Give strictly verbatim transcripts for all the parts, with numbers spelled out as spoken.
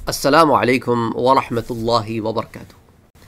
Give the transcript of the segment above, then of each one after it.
السلام علیکم ورحمۃ اللہ وبرکاتہ۔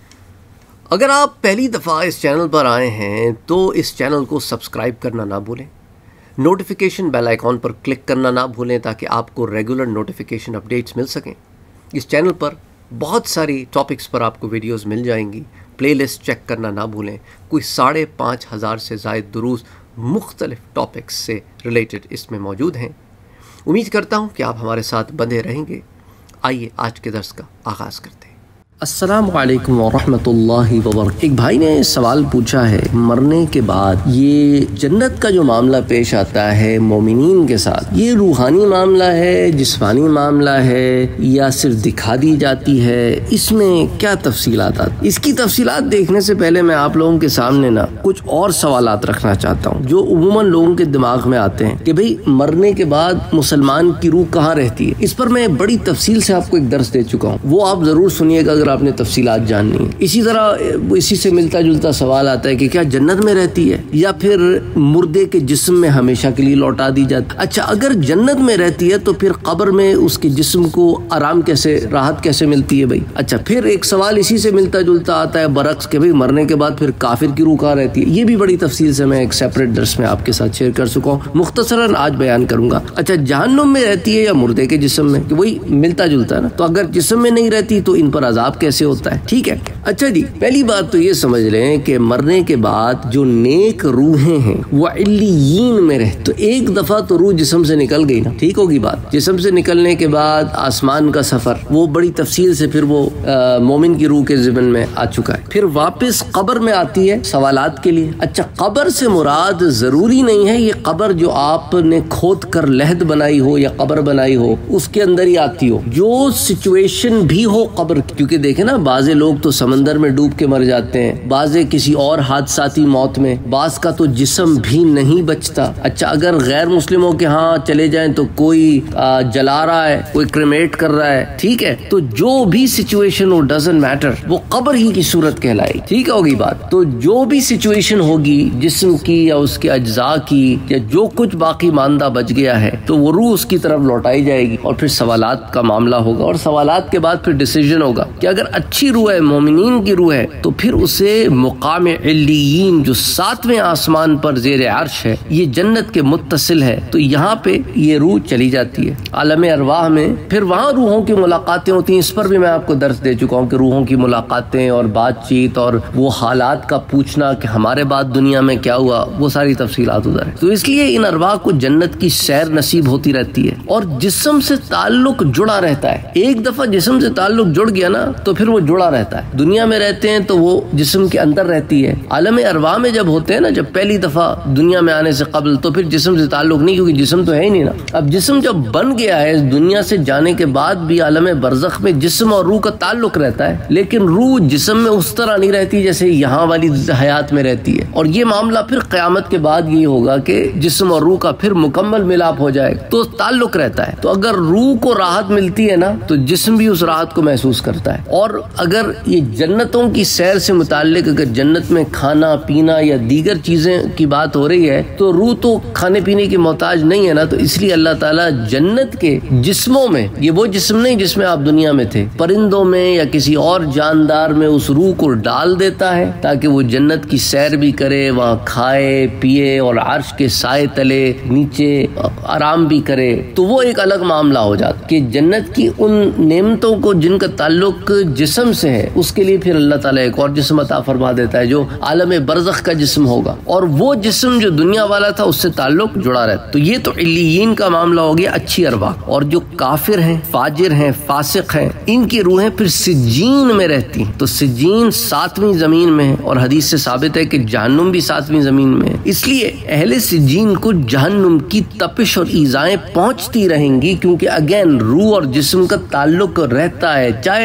اگر آپ پہلی دفعہ اس چینل پر آئے ہیں تو اس چینل کو سبسکرائب کرنا نہ بھولیں، نوٹیفیکیشن بیل آئیکن پر کلک کرنا نہ بھولیں تاکہ آپ کو ریگولر نوٹیفیکیشن اپڈیٹس مل سکیں۔ اس چینل پر بہت ساری ٹاپکس پر آپ کو ویڈیوز مل جائیں گی، پلے لسٹ چیک کرنا نہ بھولیں۔ کوئی ساڑھے پانچ ہزار سے زائد دروس مختلف ٹاپکس سے ریلیٹڈ اس میں موجود ہیں۔ امید کرتا ہوں کہ آپ ہمارے ساتھ بندے رہیں گے۔ آئیے آج کے درس کا آغاز کرتے ہیں۔ السلام علیکم ورحمۃ اللہ وبرکاتہ۔ ایک بھائی نے سوال پوچھا ہے، مرنے کے بعد یہ جنت کا جو معاملہ پیش آتا ہے مومنین کے ساتھ، یہ روحانی معاملہ ہے، جسمانی معاملہ ہے، یا صرف دکھا دی جاتی ہے؟ اس میں کیا تفصیلات آتی؟ اس کی تفصیلات دیکھنے سے پہلے میں آپ لوگوں کے سامنے نا کچھ اور سوالات رکھنا چاہتا ہوں جو عموماً لوگوں کے دماغ میں آتے ہیں کہ بھئی مرنے کے بعد مسلمان کی روح کہاں رہتی ہے۔ اس پر میں بڑی تفصیل سے آپ کو ایک درس دے چکا ہوں، وہ آپ ضرور سنیے گا اگر آپ نے تفصیلات جاننی ہے۔ اسی طرح اسی سے ملتا جلتا سوال آتا ہے کہ کیا جنت میں رہتی ہے یا پھر مردے کے جسم میں ہمیشہ کے لیے لوٹا دی جاتی؟ اچھا، اگر جنت میں رہتی ہے تو پھر قبر میں اس کے جسم کو آرام کیسے، راحت کیسے ملتی ہے بھائی؟ اچھا، پھر ایک سوال اسی سے ملتا جلتا آتا ہے برعکس کہ بھئی مرنے کے بعد پھر کافر کی روح کہاں رہتی ہے؟ یہ بھی بڑی تفصیل سے میں ایک سیپریٹ درس میں آپ کے ساتھ شیئر کر چکا ہوں، مختصراً آج بیان کروں گا۔ اچھا، جہنم میں رہتی ہے یا مردے کے جسم میں؟ کہ وہی ملتا جلتا ہے نا، تو اگر جسم میں نہیں رہتی تو ان پر عذاب کیسے ہوتا ہے؟ ٹھیک ہے۔ اچھا جی، پہلی بات تو یہ سمجھ لیں کہ مرنے کے بعد جو نیک روحیں ہیں وہ علیین میں رہتے، تو ایک دفعہ تو روح جسم سے نکل گئی نا، ٹھیک ہوگی بات۔ جسم سے نکلنے کے بعد آسمان کا سفر وہ بڑی تفصیل سے پھر وہ مومن کی روح کے ذمن میں آ چکا ہے۔ پھر واپس قبر میں آتی ہے سوالات کے لیے۔ اچھا، قبر سے مراد ضروری نہیں ہے یہ قبر جو آپ نے کھود کر لحد بنائی ہو یا قبر بنائی ہو اس کے اندر ہی آتی ہو، جو سچویشن بھی ہو قبر کی، کیونکہ دیکھیں نا بعض لوگ تو سمندر میں ڈوب کے مر جاتے ہیں، بعض کسی اور حادثاتی موت میں، بعض کا تو جسم بھی نہیں بچتا۔ اچھا، اگر غیر مسلموں کے ہاں چلے جائیں تو کوئی جلا رہا ہے، کوئی کریمیٹ کر رہا ہے، ٹھیک ہے، تو جو بھی سچویشن ہو ڈزنٹ میٹر، وہ قبر ہی کی صورت کہلائے، ٹھیک ہوگی بات۔ تو جو بھی سچویشن ہوگی جسم کی یا اس کے اجزاء کی یا جو کچھ باقی ماندہ بچ گیا ہے تو وہ روح اس کی طرف لوٹائی جائے گی اور پھر سوالات کا معاملہ ہوگا، اور سوالات کے بعد پھر ڈیسیژن ہوگا کہ اگر اچھی روح ہے، مومنین کی روح ہے، تو پھر اسے مقام علیین جو ساتویں آسمان پر زیر عرش ہے، یہ جنت کے متصل ہے، تو یہاں پہ یہ روح چلی جاتی ہے عالم ارواح میں۔ پھر وہاں روحوں کی ملاقاتیں ہوتی ہیں، اس پر بھی میں آپ کو درس دے چکا ہوں کہ روحوں کی ملاقاتیں اور بات چیت اور وہ حالات کا پوچھنا کہ ہمارے بعد دنیا میں کیا ہوا، وہ ساری تفصیلات ادھر ہے۔ تو اس لیے ان ارواح کو جنت کی سیر نصیب ہوتی رہتی ہے اور جسم سے تعلق جڑا رہتا ہے۔ ایک دفعہ جسم سے تعلق جڑ گیا نا تو پھر وہ جڑا رہتا ہے۔ دنیا میں رہتے ہیں تو وہ جسم کے اندر رہتی ہے، عالم ارواح میں جب ہوتے ہیں نا، جب پہلی دفعہ دنیا میں آنے سے قبل، تو پھر جسم سے تعلق نہیں، کیونکہ جسم تو ہے ہی نہیں نا۔ اب جسم جب بن گیا ہے، اس دنیا سے جانے کے بعد بھی عالم برزخ میں جسم اور روح کا تعلق رہتا ہے، لیکن روح جسم میں اس طرح نہیں رہتی جیسے یہاں والی حیات میں رہتی ہے۔ اور یہ معاملہ پھر قیامت کے بعد یہ ہوگا کہ جسم اور روح کا پھر مکمل ملاپ ہو جائے تو تعلق رہتا ہے۔ تو اگر روح کو راحت ملتی ہے نا تو جسم بھی اس راحت کو محسوس کرتا ہے۔ اور اگر یہ جنتوں کی سیر سے متعلق اگر جنت میں کھانا پینا یا دیگر چیزیں کی بات ہو رہی ہے تو روح تو کھانے پینے کی محتاج نہیں ہے نا، تو اس لیے اللہ تعالیٰ جنت کے جسموں میں، یہ وہ جسم نہیں جس میں آپ دنیا میں تھے، پرندوں میں یا کسی اور جاندار میں اس روح کو ڈال دیتا ہے تاکہ وہ جنت کی سیر بھی کرے، وہاں کھائے پیے اور عرش کے سائے تلے نیچے آرام بھی کرے۔ تو وہ ایک الگ معاملہ ہو جاتا کہ جنت کی ان نعمتوں کو جن کا تعلق جسم سے ہے، اس کے لیے پھر اللہ تعالیٰ ایک اور جسم عطا فرما دیتا ہے جو عالم برزخ کا جسم ہوگا، اور وہ جسم جو دنیا والا تھا اس سے تعلق جڑا رہتا۔ تو یہ تو علیین کا معاملہ ہو گیا، اچھی ارواح۔ اور جو کافر ہیں، فاجر ہیں، فاسق ہیں، ان کی روحیں پھر سجین میں رہتی ہیں۔ تو سجین ساتویں زمین میں ہے، اور حدیث سے ثابت ہے کہ جہنم بھی ساتویں زمین میں ہے۔ اس لیے اہل سجین کو جہنم کی تپش اور ایذائیں پہنچتی رہیں گی، کیونکہ اگین روح اور جسم کا تعلق رہتا ہے، چاہے جس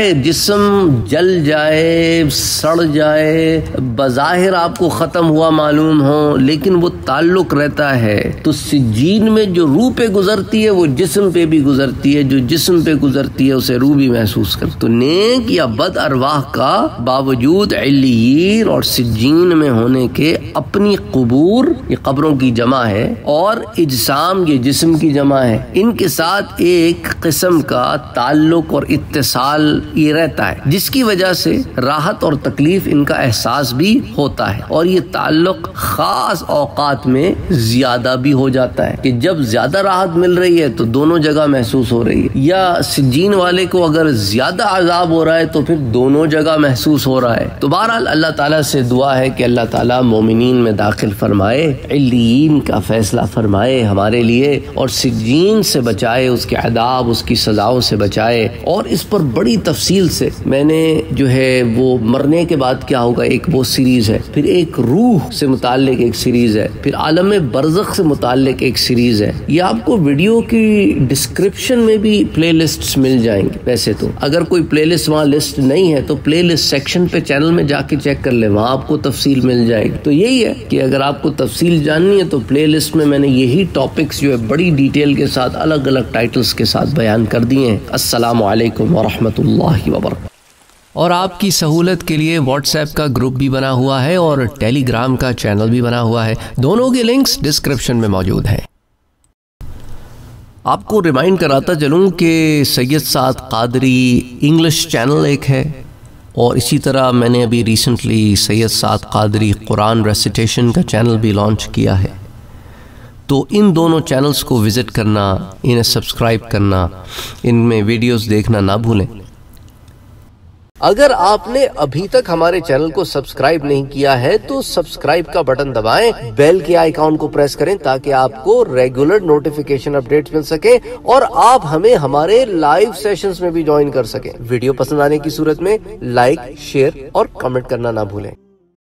جسم جل جائے, سڑ جائے, بظاہر آپ کو ختم ہوا معلوم ہو, لیکن وہ تعلق رہتا ہے. تو سجین میں جو روح پہ گزرتی ہے وہ جسم پہ بھی گزرتی ہے, جو جسم پہ گزرتی ہے اسے روح بھی محسوس کرتی. تو نیک یا بد ارواح کا باوجود علیین اور سجین میں ہونے کے اپنی قبور, یہ قبروں کی جمع ہے, اور اجسام یہ جسم کی جمع ہے, ان کے ساتھ ایک قسم کا تعلق اور اتصال یہ رہتا ہے, جس کی وجہ سے راحت اور تکلیف ان کا احساس بھی ہوتا ہے. اور یہ تعلق خاص اوقات میں زیادہ بھی ہو جاتا ہے کہ جب زیادہ راحت مل رہی ہے تو دونوں جگہ محسوس ہو رہی ہے, یا سجین والے کو اگر زیادہ عذاب ہو رہا ہے تو پھر دونوں جگہ محسوس ہو رہا ہے. تو بہرحال اللہ تعالیٰ سے دعا ہے کہ اللہ تعالیٰ مومنین میں داخل فرمائے, علیین کا فیصلہ فرمائے ہمارے لیے, اور سجین سے بچائے, اس کے عذاب اس کی سزاؤں سے بچائے. اور اس پر بڑی تفصیل سے میں نے جو ہے وہ مرنے کے بعد کیا ہوگا ایک وہ سیریز ہے, پھر ایک روح سے متعلق ایک سیریز ہے, پھر عالم برزخ سے متعلق ایک سیریز ہے. یہ آپ کو ویڈیو کی ڈسکرپشن میں بھی پلے لسٹس مل جائیں گے. ویسے تو اگر کوئی پلے لسٹ وہاں لسٹ نہیں ہے تو پلے لسٹ سیکشن پہ چینل میں جا کے چیک کر لیں, وہاں آپ کو تفصیل مل جائے گی. تو یہی ہے کہ اگر آپ کو تفصیل جاننی ہے تو پلے لسٹ میں میں نے یہی ٹاپکس جو ہے بڑی ڈیٹیل کے ساتھ الگ الگ ٹائٹلز کے ساتھ بیان کر دیے ہیں. السلام علیکم ورحمۃ اللہ وبرکاتہ. اور آپ کی سہولت کے لیے واٹس ایپ کا گروپ بھی بنا ہوا ہے اور ٹیلی گرام کا چینل بھی بنا ہوا ہے, دونوں کے لنکس ڈسکرپشن میں موجود ہیں. آپ کو ریمائنڈ کراتا چلوں کہ سید سعد قادری انگلش چینل ایک ہے, اور اسی طرح میں نے ابھی ریسنٹلی سید سعد قادری قرآن ریسیٹیشن کا چینل بھی لانچ کیا ہے. تو ان دونوں چینلز کو وزٹ کرنا, انہیں سبسکرائب کرنا, ان میں ویڈیوز دیکھنا نہ بھولیں. اگر آپ نے ابھی تک ہمارے چینل کو سبسکرائب نہیں کیا ہے تو سبسکرائب کا بٹن دبائیں, بیل کے آئیکن کو پریس کریں تاکہ آپ کو ریگولر نوٹیفیکیشن اپڈیٹس مل سکے اور آپ ہمیں ہمارے لائیو سیشنز میں بھی جوائن کر سکیں. ویڈیو پسند آنے کی صورت میں لائک, شیئر اور کمنٹ کرنا نہ بھولیں.